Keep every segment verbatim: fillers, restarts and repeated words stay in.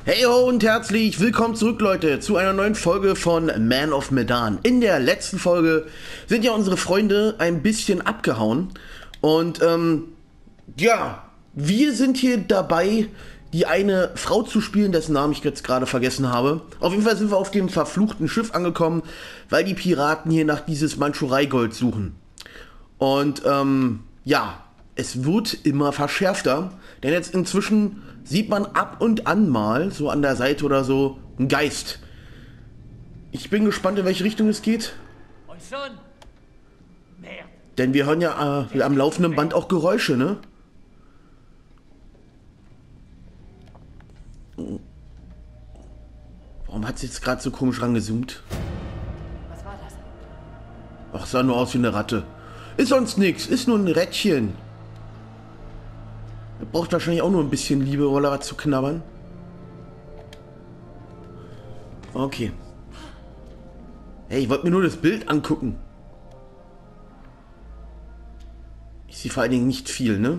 Hey ho und herzlich willkommen zurück, Leute, zu einer neuen Folge von Man of Medan. In der letzten Folge sind ja unsere Freunde ein bisschen abgehauen. Und ähm, ja, wir sind hier dabei, die eine Frau zu spielen, dessen Namen ich jetzt gerade vergessen habe. Auf jeden Fall sind wir auf dem verfluchten Schiff angekommen, weil die Piraten hier nach dieses Mandschurei-Gold suchen. Und ähm, ja, es wird immer verschärfter, denn jetzt inzwischen sieht man ab und an mal, so an der Seite oder so, einen Geist. Ich bin gespannt, in welche Richtung es geht. Und schon? Mehr. Denn wir hören ja äh, am laufenden Band auch Geräusche, ne? Warum hat sie jetzt gerade so komisch rangezoomt? Was war das? Ach, sah nur aus wie eine Ratte. Ist sonst nichts, ist nur ein Rädchen. Er braucht wahrscheinlich auch nur ein bisschen Liebe, oder was zu knabbern. Okay. Hey, ich wollte mir nur das Bild angucken. Ich sehe vor allen Dingen nicht viel, ne?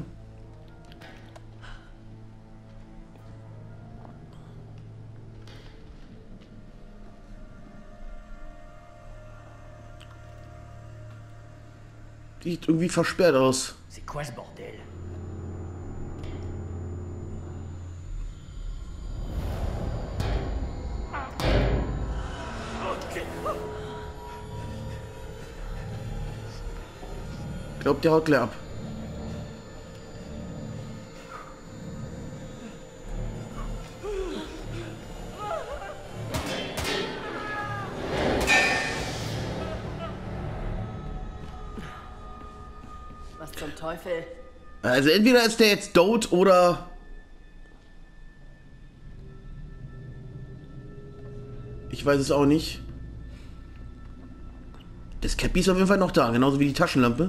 Sieht irgendwie versperrt aus. C'est quoi ce bordel? Ich glaube, der haut gleich ab. Was zum Teufel? Also entweder ist der jetzt tot oder... Ich weiß es auch nicht. Das Cappy ist auf jeden Fall noch da, genauso wie die Taschenlampe.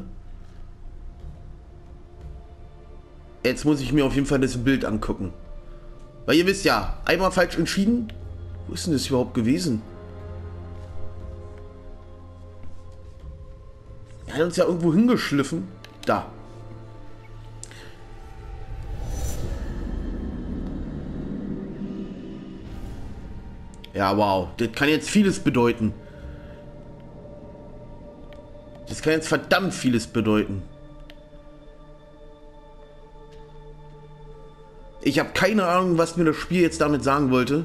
Jetzt muss ich mir auf jeden Fall das Bild angucken. Weil ihr wisst ja, einmal falsch entschieden. Wo ist denn das überhaupt gewesen? Er hat uns ja irgendwo hingeschliffen. Da. Ja, wow. Das kann jetzt vieles bedeuten. Das kann jetzt verdammt vieles bedeuten. Ich habe keine Ahnung, was mir das Spiel jetzt damit sagen wollte.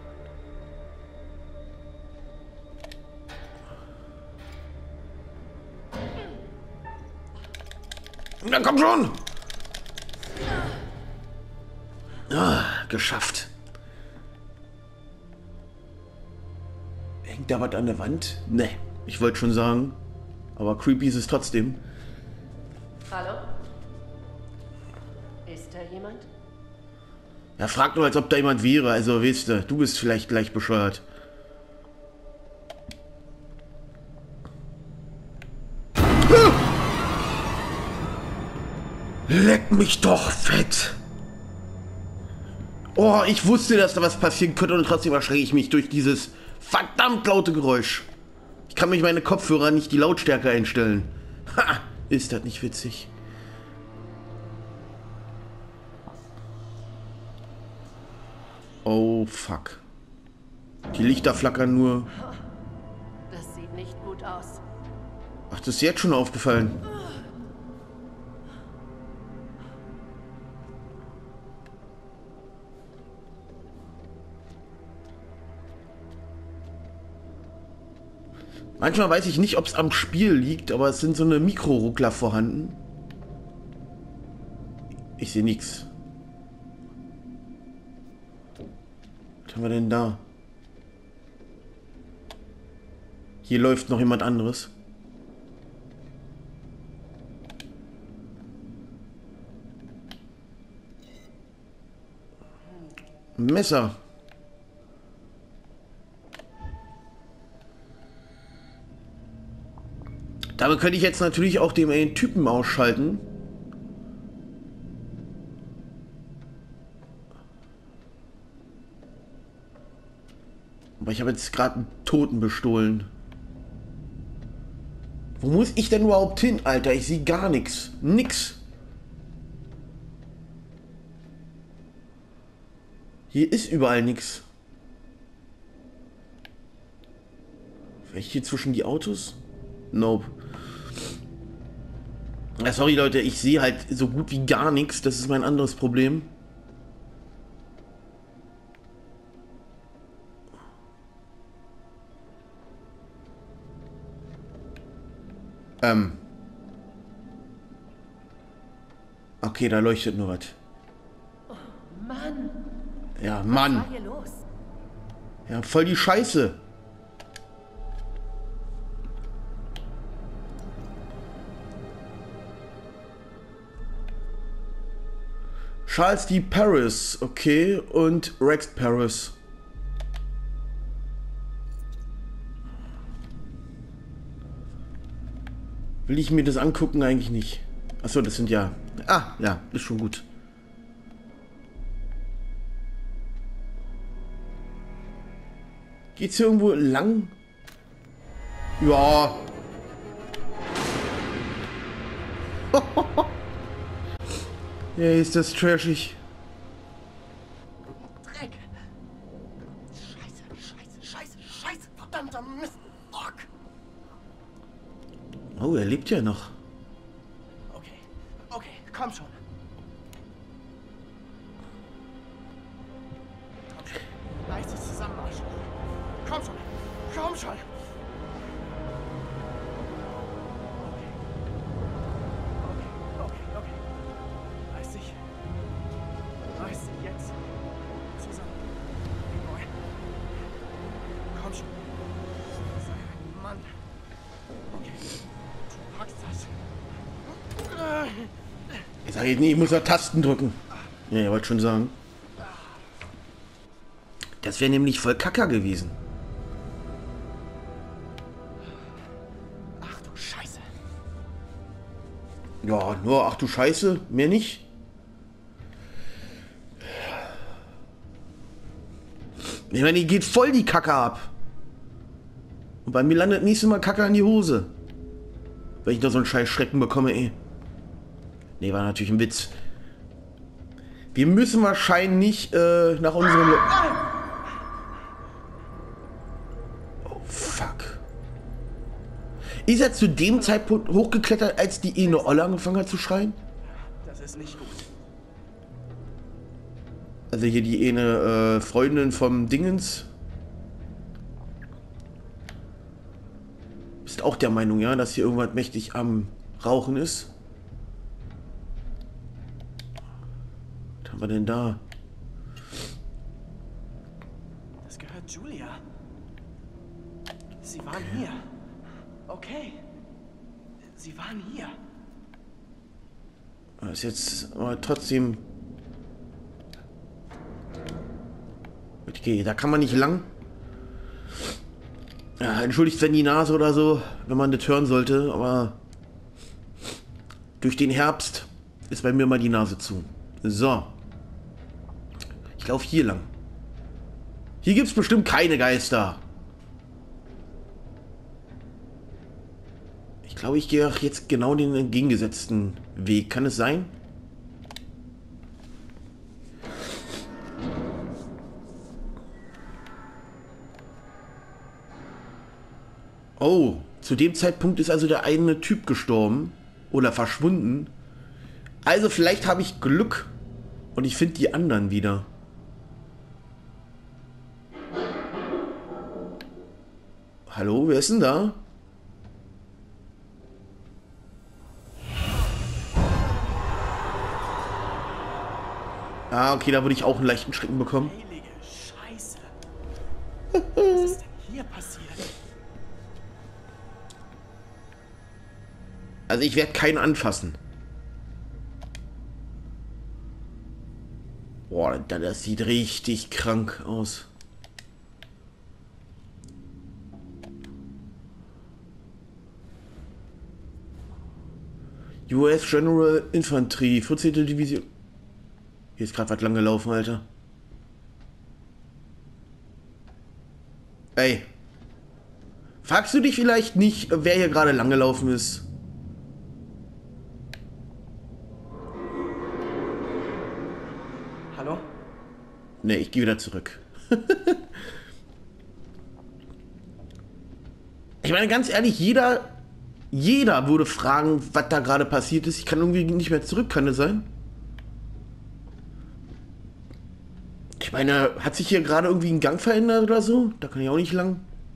Na komm schon! Ah, geschafft. Hängt da was an der Wand? Ne, ich wollte schon sagen. Aber creepy ist es trotzdem. Hallo? Ist da jemand? Er fragt nur, als ob da jemand wäre. Also, weißt du, du bist vielleicht gleich bescheuert. Leck mich doch fett! Oh, ich wusste, dass da was passieren könnte und trotzdem erschrecke ich mich durch dieses verdammt laute Geräusch. Ich kann mich meine Kopfhörer nicht die Lautstärke einstellen. Ha! Ist das nicht witzig? Oh, fuck. Die Lichter flackern nur. Das sieht nicht gut aus. Ach, das ist jetzt schon aufgefallen. Manchmal weiß ich nicht, ob es am Spiel liegt, aber es sind so eine Mikroruckler vorhanden. Ich sehe nichts. Was haben wir denn da? Hier läuft noch jemand anderes. Ein Messer. Damit könnte ich jetzt natürlich auch den äh, Typen ausschalten. Aber ich habe jetzt gerade einen Toten bestohlen. Wo muss ich denn überhaupt hin, Alter? Ich sehe gar nichts. Nix. Hier ist überall nichts. Vielleicht hier zwischen die Autos? Nope. Ja, sorry Leute, ich sehe halt so gut wie gar nichts. Das ist mein anderes Problem. Ähm. Okay, da leuchtet nur was. Oh, Mann. Ja, Mann. Was war hier los? Ja, voll die Scheiße. Charles D. Paris, okay, und Rex Paris. Will ich mir das angucken? Eigentlich nicht. Achso, das sind ja... Ah, ja, ist schon gut. Geht's hier irgendwo lang? Ja. Ja, ist das trashig. Dreck! Scheiße, scheiße, scheiße, scheiße, verdammter Mist! Fuck! Oh, er lebt ja noch. Okay, okay, komm schon. Komm schon, reiß dich zusammen, Arschloch. Komm schon, komm schon! Okay, okay, okay. Reiß dich. Reiß dich jetzt zusammen. Boy. Komm schon. Sei ein Mann. Okay, du packst das. Ich sag jetzt nicht, ich muss auf Tasten drücken. Ja, ihr wollt schon sagen. Das wäre nämlich voll Kacker gewesen. Ach du Scheiße. Ja, nur ach du Scheiße, mehr nicht. Ich meine, die geht voll die Kacke ab. Und bei mir landet nächstes Mal Kacke in die Hose. Wenn ich noch so einen scheiß Schrecken bekomme, ey. Nee, war natürlich ein Witz. Wir müssen wahrscheinlich äh, nach unserem... Le oh, fuck. Ist er zu dem Zeitpunkt hochgeklettert, als die eine Olle angefangen hat zu schreien? Das ist nicht gut. Also hier die eine äh, Freundin vom Dingens. Bist auch der Meinung, ja, dass hier irgendwas mächtig am Rauchen ist? Was haben wir denn da? Das gehört Julia. Sie waren hier. Okay. Sie waren hier. Das ist jetzt aber trotzdem... Okay, da kann man nicht lang. Ja, entschuldigt wenn die Nase oder so, wenn man das hören sollte, aber durch den Herbst ist bei mir mal die Nase zu. So. Ich laufe hier lang. Hier gibt es bestimmt keine Geister. Ich glaube, ich gehe auch jetzt genau den entgegengesetzten Weg. Kann es sein? Oh, zu dem Zeitpunkt ist also der eine Typ gestorben oder verschwunden. Also vielleicht habe ich Glück und ich finde die anderen wieder. Hallo, wer ist denn da? Ah, okay, da würde ich auch einen leichten Schrecken bekommen. Heilige Scheiße. Was ist denn hier passiert? Also ich werde keinen anfassen. Boah, das sieht richtig krank aus. U S General Infantry, vierzehnte Division. Hier ist gerade was lang gelaufen, Alter. Ey. Fragst du dich vielleicht nicht, wer hier gerade lang gelaufen ist? Hallo? Ne, ich gehe wieder zurück. Ich meine, ganz ehrlich, jeder, jeder würde fragen, was da gerade passiert ist. Ich kann irgendwie nicht mehr zurück, kann das sein? Ich meine, hat sich hier gerade irgendwie ein Gang verändert oder so? Da kann ich auch nicht lang.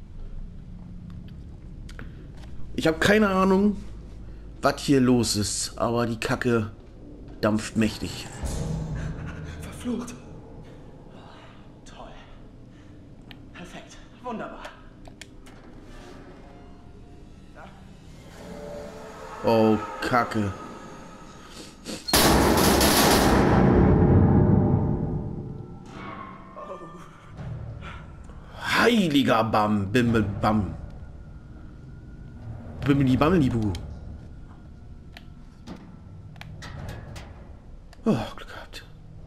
Ich habe keine Ahnung, was hier los ist, aber die Kacke dampft mächtig. Verflucht. Toll. Perfekt. Wunderbar. Oh, Kacke. Heiliger Bam, Bimmel Bam. Bimmeli Bammelibu. Oh, Glück gehabt.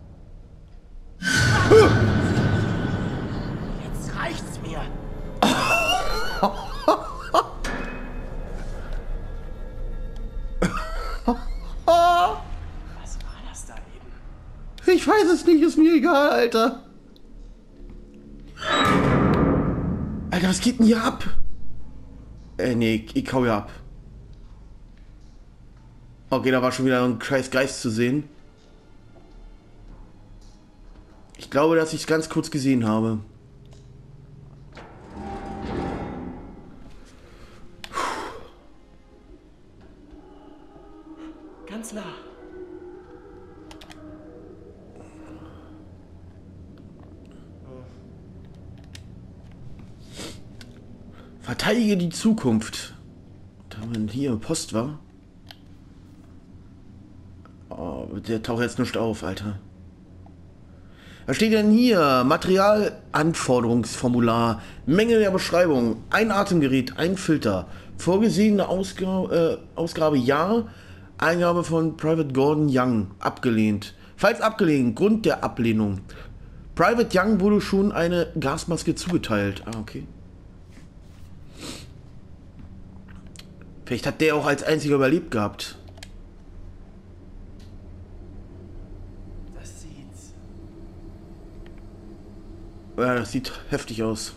Jetzt reicht's mir. Was war das da eben? Ich weiß es nicht, ist mir egal, Alter. Alter, was geht denn hier ab? Äh, nee, ich, ich hau ja ab. Okay, da war schon wieder ein scheiß Geist zu sehen. Ich glaube, dass ich es ganz kurz gesehen habe. Ganz nah. Verteidige die Zukunft. Da man hier im Post war. Oh, der taucht jetzt nicht auf, Alter. Was steht denn hier? Materialanforderungsformular. Menge der Beschreibung. Ein Atemgerät, ein Filter. Vorgesehene Ausgabe, äh, Ausgabe ja. Eingabe von Private Gordon Young. Abgelehnt. Falls abgelehnt. Grund der Ablehnung. Private Young wurde schon eine Gasmaske zugeteilt. Ah, okay. Vielleicht hat der auch als einziger überlebt gehabt. Das sieht's. Ja, das sieht heftig aus.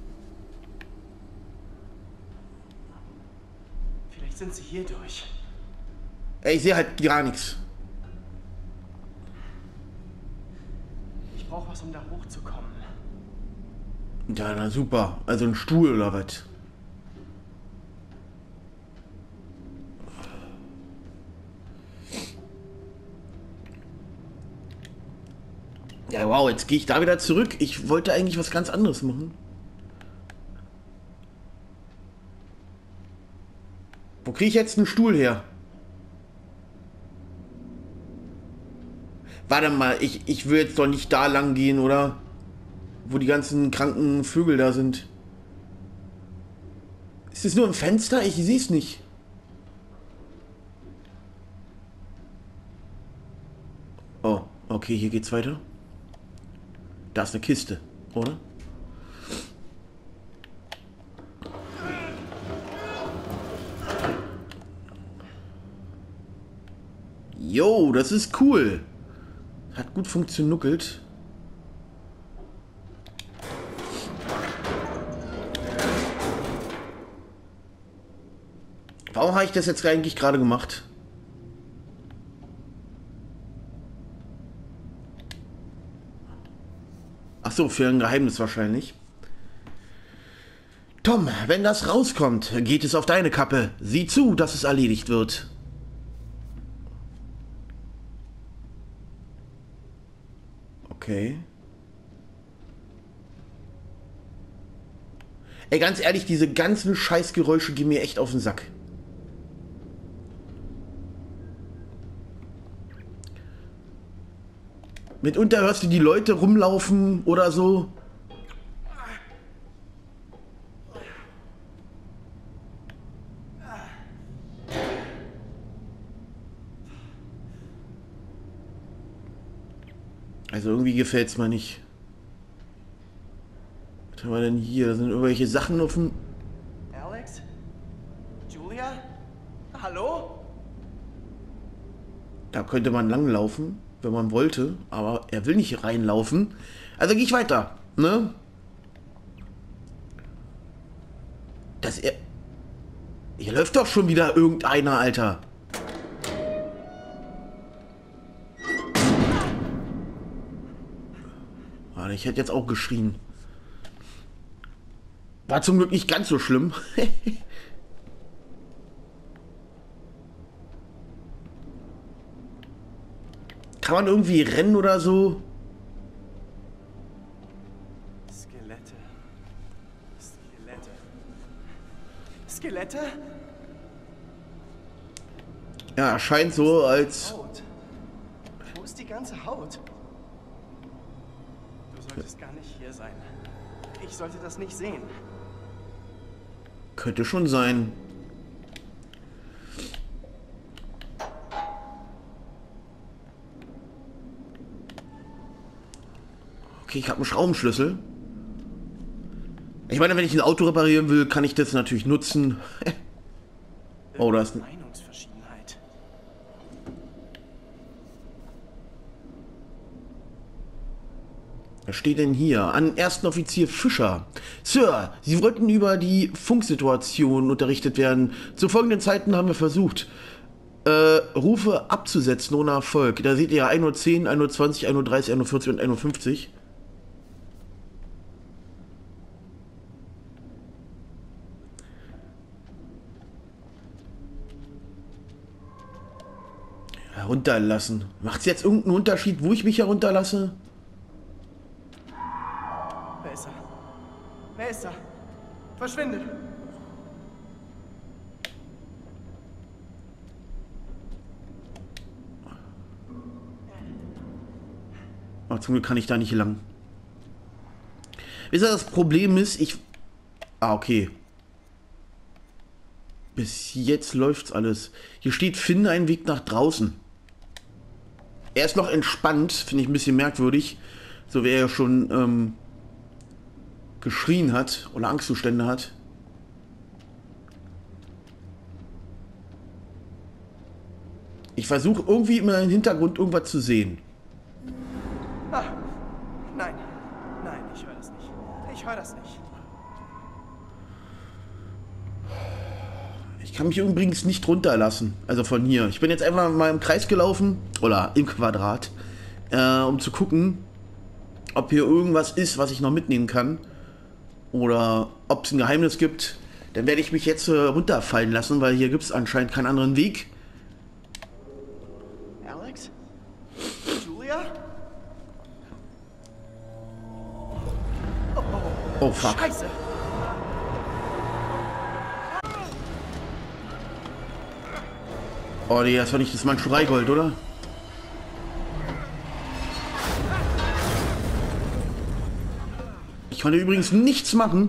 Vielleicht sind sie hier durch. Ey, ich sehe halt gar nichts. Ich brauche was, um da hochzukommen. Ja, na super. Also ein Stuhl oder was? Ja, wow, jetzt gehe ich da wieder zurück. Ich wollte eigentlich was ganz anderes machen. Wo kriege ich jetzt einen Stuhl her? Warte mal, ich, ich will jetzt doch nicht da lang gehen, oder? Wo die ganzen kranken Vögel da sind. Ist es nur im Fenster? Ich sehe es nicht. Oh, okay, hier geht's weiter. Da ist eine Kiste, oder? Jo, das ist cool. Hat gut funktioniert. Warum habe ich das jetzt eigentlich gerade gemacht? Ach so, für ein Geheimnis wahrscheinlich. Tom, wenn das rauskommt, geht es auf deine Kappe. Sieh zu, dass es erledigt wird. Okay. Ey, ganz ehrlich, diese ganzen Scheißgeräusche gehen mir echt auf den Sack. Mitunter hörst du die Leute rumlaufen oder so. Also irgendwie gefällt es mir nicht. Was haben wir denn hier? Da sind irgendwelche Sachen auf dem... Alex? Julia? Hallo? Da könnte man langlaufen. wenn man wollte, aber er will nicht reinlaufen. Also gehe ich weiter, ne? Dass er... Hier läuft doch schon wieder irgendeiner, Alter. Warte, ich hätte jetzt auch geschrien. War zum Glück nicht ganz so schlimm. Kann man irgendwie rennen oder so? Skelette. Skelette. Skelette? Ja, scheint so, als... Haut. Wo ist die ganze Haut? Du solltest gar nicht hier sein. Ich sollte das nicht sehen. Könnte schon sein. Okay, ich habe einen Schraubenschlüssel. Ich meine, wenn ich ein Auto reparieren will, kann ich das natürlich nutzen. Oh, da ist ein... Meinungsverschiedenheit. Was steht denn hier? An ersten Offizier Fischer. Sir, Sie wollten über die Funksituation unterrichtet werden. Zu folgenden Zeiten haben wir versucht, äh, Rufe abzusetzen ohne Erfolg. Da seht ihr ja ein Uhr zehn, ein Uhr zwanzig, ein Uhr dreißig, ein Uhr vierzig und ein Uhr fünfzig. Herunterlassen. Macht es jetzt irgendeinen Unterschied, wo ich mich herunterlasse? Wer ist er? Wer ist er? Verschwinde! Aber zum Glück kann ich da nicht lang. Wisst ihr, das Problem ist, ich... Ah, okay. Bis jetzt läuft's alles. Hier steht, finde einen Weg nach draußen. Er ist noch entspannt, finde ich ein bisschen merkwürdig. So wie er ja schon ähm, geschrien hat oder Angstzustände hat. Ich versuche irgendwie immer im Hintergrund irgendwas zu sehen. Ah, nein, nein, ich höre das nicht. Ich höre das nicht. Ich kann mich übrigens nicht runterlassen. Also von hier. Ich bin jetzt einfach mal im Kreis gelaufen. Oder im Quadrat. Äh, um zu gucken, ob hier irgendwas ist, was ich noch mitnehmen kann. Oder ob es ein Geheimnis gibt. Dann werde ich mich jetzt äh, runterfallen lassen, weil hier gibt es anscheinend keinen anderen Weg. Alex? Julia? Oh, Oh fuck. Scheiße! Oh nee, das war nicht das Manchureigold, oder? Ich konnte übrigens nichts machen.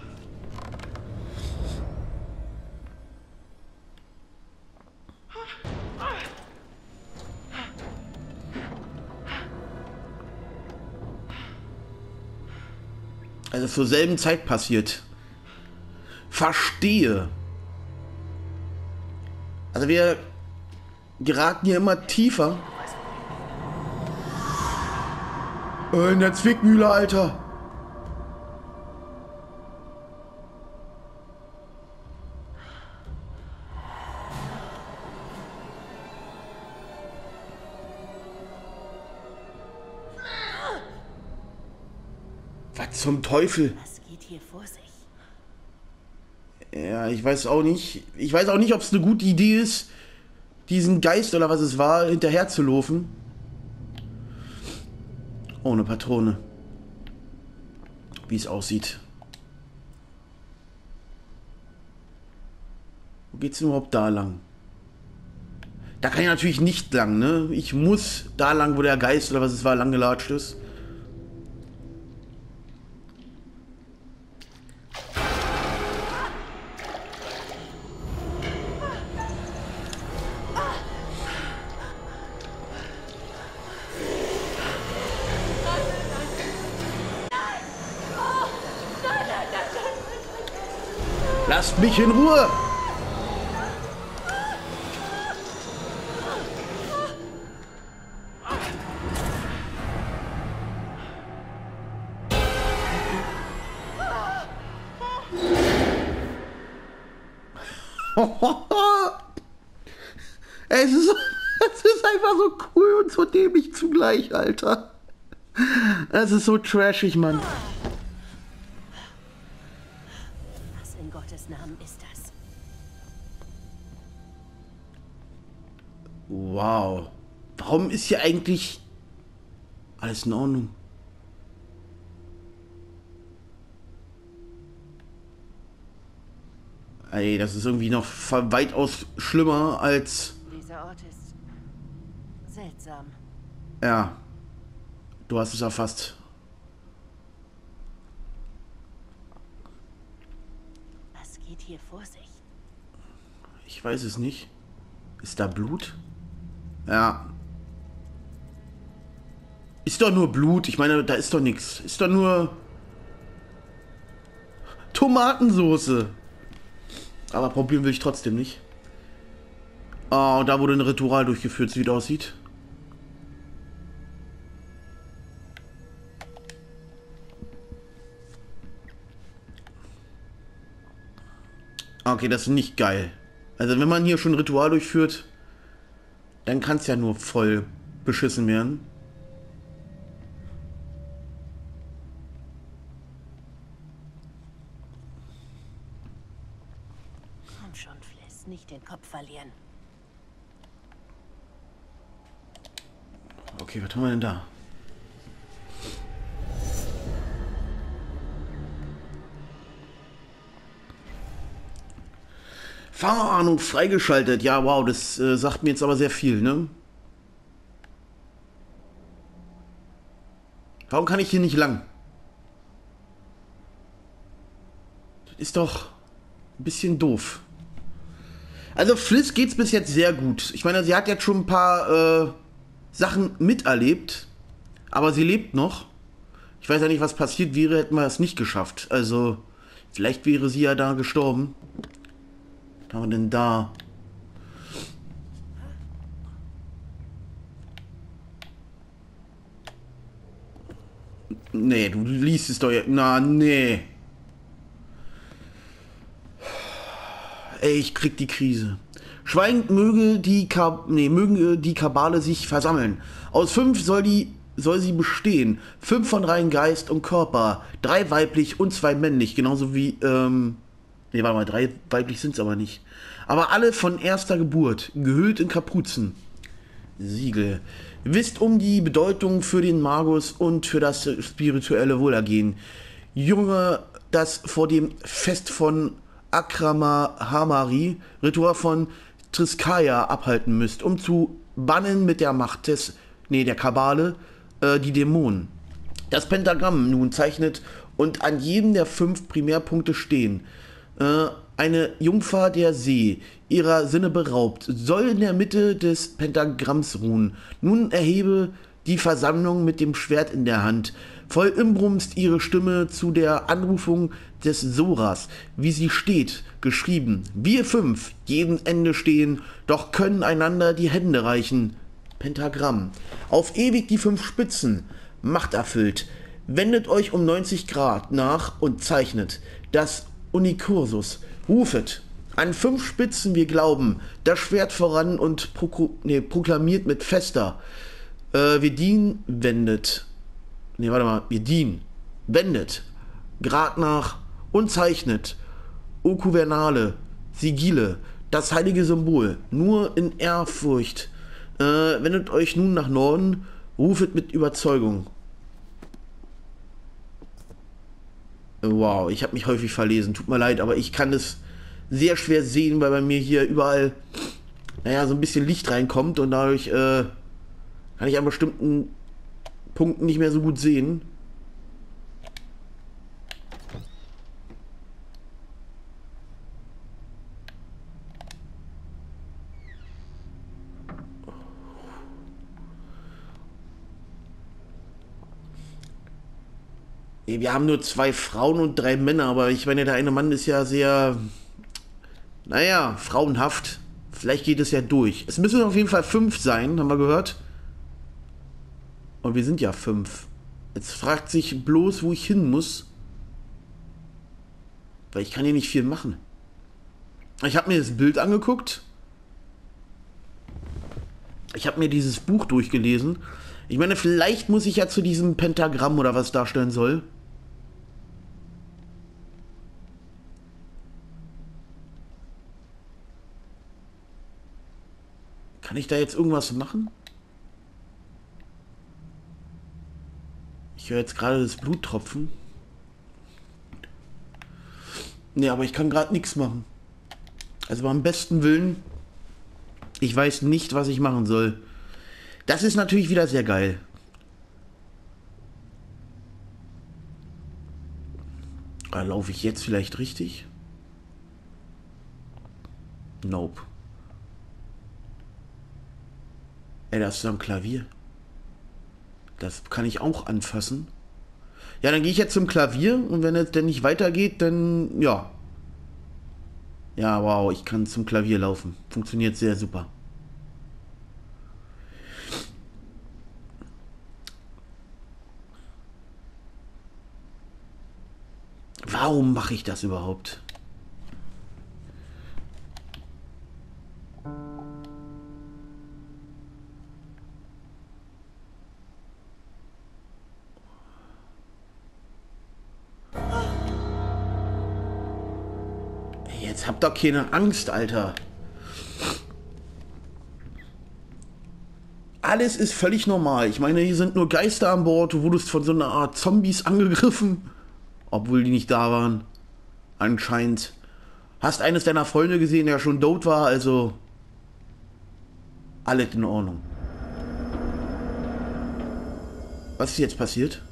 Also zur selben Zeit passiert. Verstehe. Also wir geraten hier immer tiefer. Äh, in der Zwickmühle, Alter. Was zum Teufel? Was geht hier vor sich? Ja, ich weiß auch nicht. Ich weiß auch nicht, ob es eine gute Idee ist, diesen Geist oder was es war, hinterher zu laufen. Ohne Patrone. Wie es aussieht. Wo geht's denn überhaupt da lang? Da kann ich natürlich nicht lang, ne? Ich muss da lang, wo der Geist oder was es war, lang gelatscht ist. Lasst mich in Ruhe! Es ist, es ist einfach so cool und so dämlich zugleich, Alter. Es ist so trashig, Mann. Was in Gottes Namen ist das? Wow. Warum ist hier eigentlich alles in Ordnung? Ey, das ist irgendwie noch weitaus schlimmer als... Dieser Ort ist seltsam. Ja. Du hast es erfasst. Was geht hier vor sich? Ich weiß es nicht. Ist da Blut? Ja. Ist doch nur Blut. Ich meine, da ist doch nichts. Ist doch nur Tomatensoße. Aber probieren will ich trotzdem nicht. Oh, und da wurde ein Ritual durchgeführt, wie es aussieht. Okay, das ist nicht geil. Also wenn man hier schon ein Ritual durchführt, dann kann es ja nur voll beschissen werden. Komm schon, Fliss, nicht den Kopf verlieren. Okay, was haben wir denn da? Fahrahnung freigeschaltet. Ja, wow, das äh, sagt mir jetzt aber sehr viel, ne? Warum kann ich hier nicht lang? Das ist doch ein bisschen doof. Also Fliss geht's bis jetzt sehr gut. Ich meine, sie hat jetzt schon ein paar äh, Sachen miterlebt, aber sie lebt noch. Ich weiß ja nicht, was passiert wäre, hätten wir es nicht geschafft. Also, vielleicht wäre sie ja da gestorben. Was haben wir denn da? Nee, du liest es doch ja. Na, nee. Ey, ich krieg die Krise. Schweigend möge die, Ka nee, mögen die Kabale sich versammeln. Aus fünf soll die soll sie bestehen. Fünf von rein Geist und Körper. Drei weiblich und zwei männlich. Genauso wie, ähm... Nee, warte mal, drei weiblich sind es aber nicht. Aber alle von erster Geburt. Gehüllt in Kapuzen. Siegel. Wisst um die Bedeutung für den Magus und für das spirituelle Wohlergehen. Junge, das vor dem Fest von Akrama Hamari, Ritual von Triskaya, abhalten müsst, um zu bannen mit der Macht des, nee, der Kabale, äh, die Dämonen. Das Pentagramm nun zeichnet und an jedem der fünf Primärpunkte stehen. Äh, eine Jungfer der See, ihrer Sinne beraubt, soll in der Mitte des Pentagramms ruhen. Nun erhebe die Versammlung mit dem Schwert in der Hand. Voll Inbrunst ihre Stimme zu der Anrufung des Soras, wie sie steht, geschrieben. Wir fünf, jedem Ende stehen, doch können einander die Hände reichen. Pentagramm. Auf ewig die fünf Spitzen, machterfüllt. Wendet euch um neunzig Grad nach und zeichnet. Das Unikursus. Rufet. An fünf Spitzen wir glauben. Das Schwert voran und proko nee, proklamiert mit fester. Äh, wir dienen, wendet. Ne, warte mal. Wir dienen, wendet. Grad nach und zeichnet. Okuvernale. Sigile. Das heilige Symbol. Nur in Ehrfurcht. Äh, wendet euch nun nach Norden. Rufet mit Überzeugung. Wow, ich habe mich häufig verlesen. Tut mir leid, aber ich kann es sehr schwer sehen, weil bei mir hier überall, naja, so ein bisschen Licht reinkommt und dadurch äh, kann ich an bestimmten Punkten nicht mehr so gut sehen. Wir haben nur zwei Frauen und drei Männer, aber ich meine, der eine Mann ist ja sehr, naja, frauenhaft. Vielleicht geht es ja durch. Es müssen auf jeden Fall fünf sein, haben wir gehört. Und wir sind ja fünf. Jetzt fragt sich bloß, wo ich hin muss. Weil ich kann hier nicht viel machen. Ich habe mir das Bild angeguckt. Ich habe mir dieses Buch durchgelesen. Ich meine, vielleicht muss ich ja zu diesem Pentagramm oder was darstellen soll. Kann ich da jetzt irgendwas machen? Ich höre jetzt gerade das Blut tropfen. Nee, aber ich kann gerade nichts machen. Also beim besten Willen, ich weiß nicht, was ich machen soll. Das ist natürlich wieder sehr geil. Da laufe ich jetzt vielleicht richtig? Nope. Ey, das ist so ein Klavier. Das kann ich auch anfassen. Ja, dann gehe ich jetzt zum Klavier und wenn es denn nicht weitergeht, dann ja. Ja, wow, ich kann zum Klavier laufen. Funktioniert sehr super. Warum mache ich das überhaupt? Jetzt habt doch keine Angst, Alter. Alles ist völlig normal. Ich meine, hier sind nur Geister an Bord. Du wurdest von so einer Art Zombies angegriffen. Obwohl die nicht da waren. Anscheinend. Hast eines deiner Freunde gesehen, der schon tot war, also... Alles in Ordnung. Was ist jetzt passiert?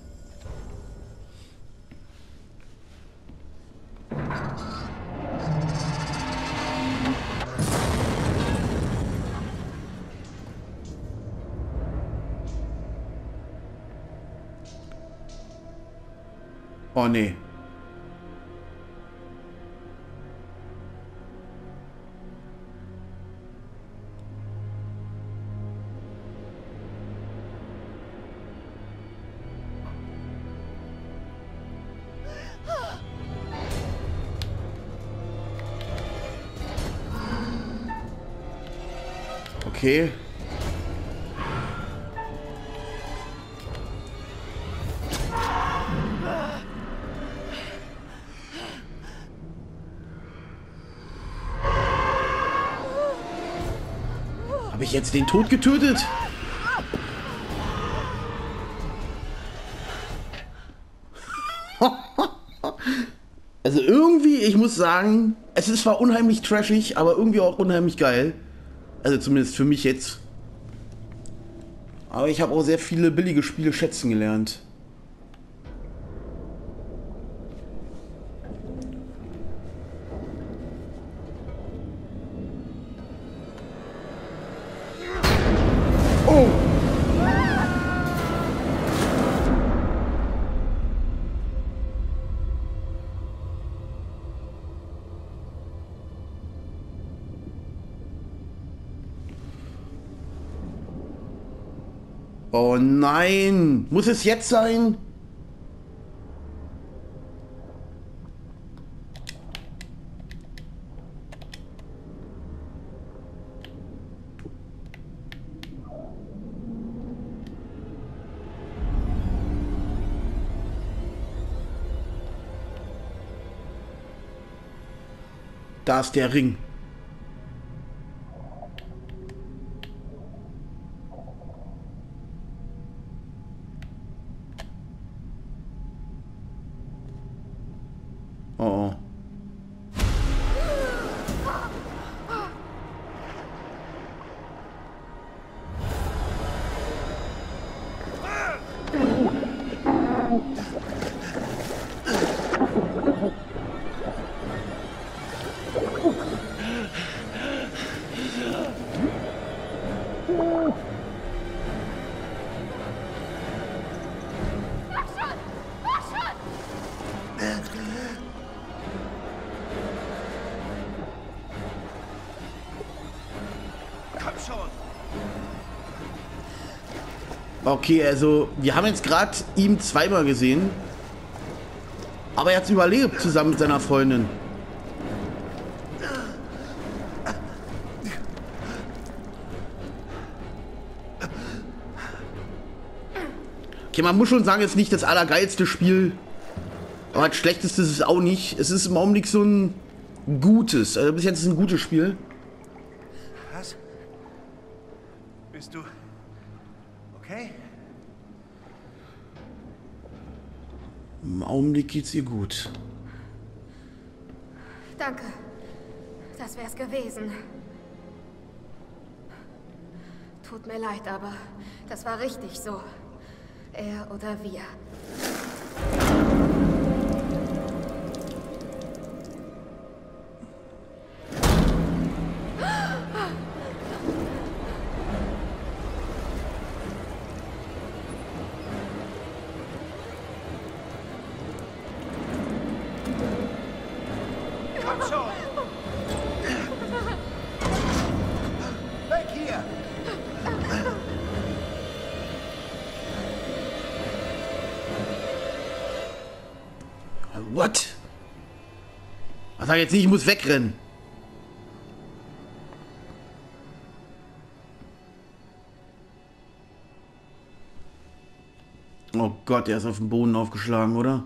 Oh nee. Okay. Habe ich jetzt den Tod getötet? Also irgendwie, ich muss sagen, es ist zwar unheimlich trashig, aber irgendwie auch unheimlich geil. Also zumindest für mich jetzt. Aber ich habe auch sehr viele billige Spiele schätzen gelernt. Oh! Oh nein! Muss es jetzt sein? Da ist der Ring. Oh. Okay, also wir haben jetzt gerade ihn zweimal gesehen, aber er hat überlebt zusammen mit seiner Freundin. Okay, man muss schon sagen, es ist nicht das allergeilste Spiel. Aber das schlechteste ist es auch nicht. Es ist im Augenblick so ein gutes. Also bis jetzt ist es ein gutes Spiel. Was? Bist du okay? Im Augenblick geht's ihr gut. Danke. Das wär's gewesen. Tut mir leid, aber das war richtig so. Er oder wir. Komm schon! Weg hier! What? Was sag jetzt nicht, ich muss wegrennen. Oh Gott, er ist auf dem Boden aufgeschlagen, oder?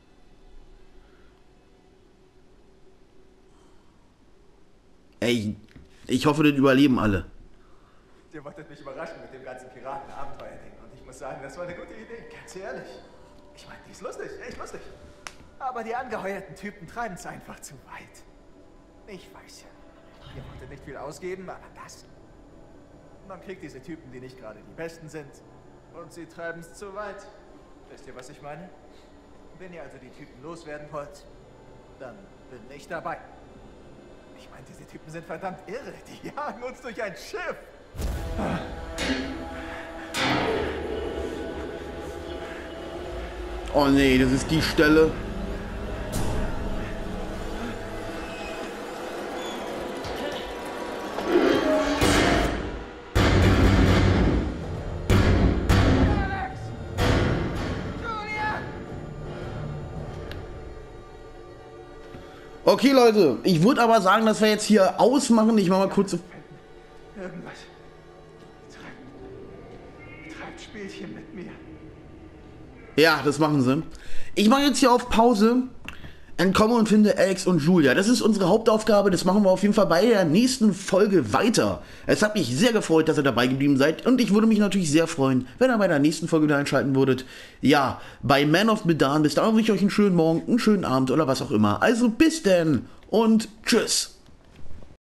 Ey, ich hoffe, das überleben alle. Ihr wolltet mich überraschen mit dem ganzen Piraten-Abenteuer-Ding. Und ich muss sagen, das war eine gute Idee, ganz ehrlich. Ich meine, die ist lustig, echt lustig. Aber die angeheuerten Typen treiben es einfach zu weit. Ich weiß ja, ihr wolltet nicht viel ausgeben, aber das... Man kriegt diese Typen, die nicht gerade die Besten sind. Und sie treiben es zu weit. Wisst ihr, was ich meine? Wenn ihr also die Typen loswerden wollt, dann bin ich dabei. Ich meine, diese Typen sind verdammt irre. Die jagen uns durch ein Schiff. Oh nee, das ist die Stelle. Okay, Leute, ich würde aber sagen, dass wir jetzt hier ausmachen. Ich mache mal kurz... Irgendwas treibt, treibt Spielchen mit mir. Ja, das machen sie. Ich mache jetzt hier auf Pause, entkomme und finde Alex und Julia. Das ist unsere Hauptaufgabe, das machen wir auf jeden Fall bei der nächsten Folge weiter. Es hat mich sehr gefreut, dass ihr dabei geblieben seid und ich würde mich natürlich sehr freuen, wenn ihr bei der nächsten Folge wieder einschalten würdet. Ja, bei Man of Medan. Bis dahin wünsche ich euch einen schönen Morgen, einen schönen Abend oder was auch immer. Also bis denn und tschüss.